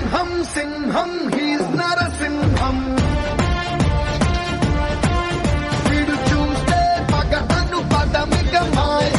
సింహం హీస్ నరసింహం వీడు చూస్తే పగను పదమిక మాయ